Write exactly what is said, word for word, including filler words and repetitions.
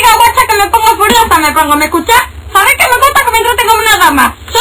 guacha que me pongo furiosa, me pongo, ¿me escuchás? ¿Sabés que me gusta que me trate como una dama?